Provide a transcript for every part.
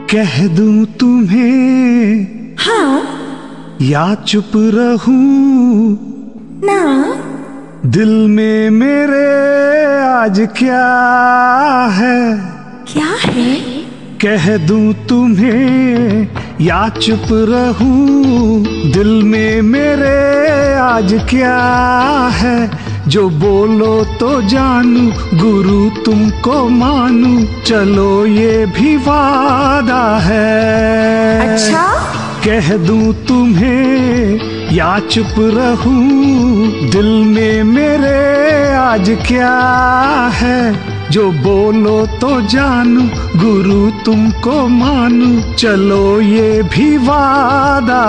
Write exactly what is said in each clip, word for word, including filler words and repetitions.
कह दूं तुम्हें हाँ या चुप रहूं ना, दिल में मेरे आज क्या है। क्या है? कह दूं तुम्हें या चुप रहूं, दिल में मेरे आज क्या है। जो बोलो तो जानू, गुरु तुमको मानू, चलो ये भी वादा है। अच्छा? कह दूं तुम्हें या चुप रहूं, दिल में मेरे आज क्या है। जो बोलो तो जानू, गुरु तुमको मानू, चलो ये भी वादा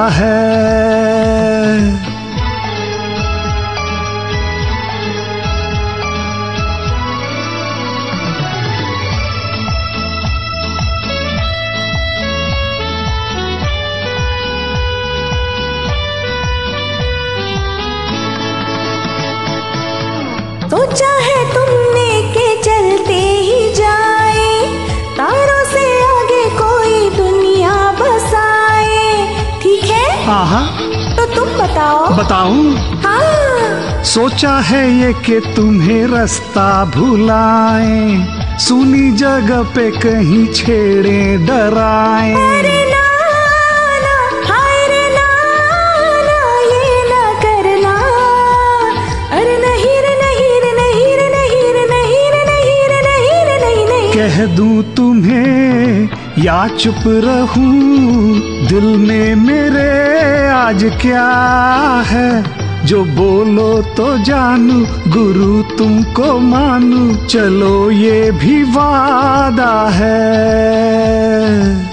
है। सोचा है तुमने के चलते ही जाए, तारों से आगे कोई दुनिया बसाए। ठीक है? आहा, तो तुम बताओ। बताऊं? हाँ। सोचा है ये कि तुम्हें रास्ता भुलाए, सुनी जगह पे कहीं छेड़े डराए। अरे ना ना, हाय रे ना ना, ये ना करना। अरे नहीं रे नहीं रे नहीं रे नहीं रे नहीं रे नहीं रे नहीं रे नहीं नहीं। कह दूं तुम्हें या चुप रहूं, दिल में मेरे आज क्या है। जो बोलो तो जानू, गुरु तुमको मानू, चलो ये भी वादा है।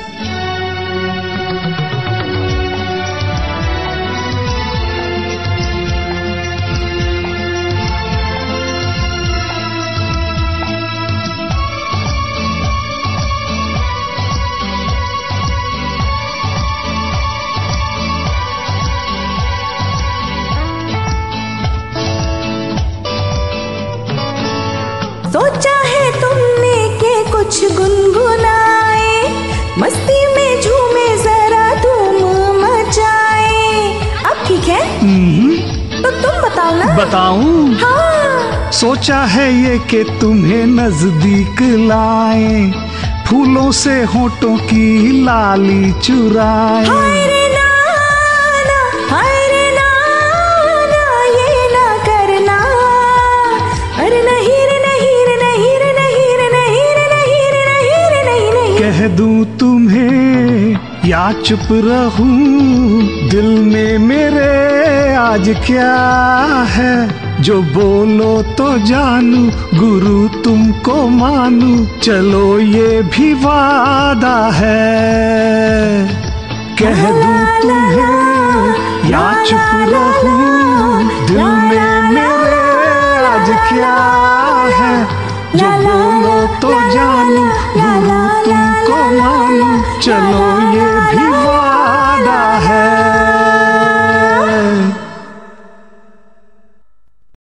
सोचा है तुमने के कुछ गुनगुनाए, मस्ती में झूमे जरा धूम मचाए। अब ठीक है? तो तुम बताओ ना। बताऊं? हाँ। सोचा है ये कि तुम्हें नजदीक लाए, फूलों से होठों की लाली चुराए। हाय रे ना ना, हाय रे ना ना, ये ना करना। अरे नहीं रे नहीं रे नहीं रे नहीं रे नहीं रे नहीं रे नहीं रे नहीं नहीं। कह दूं तुम्हें या चुप रहूं, दिल में मेरे आज क्या है। जो बोलो तो जानू, गुरु तुमको मानू, चलो ये भी वादा है। कह दूं तुम्हें या चुप रहूं, दिल में मेरे आज क्या है। जो बोलो तो जानू,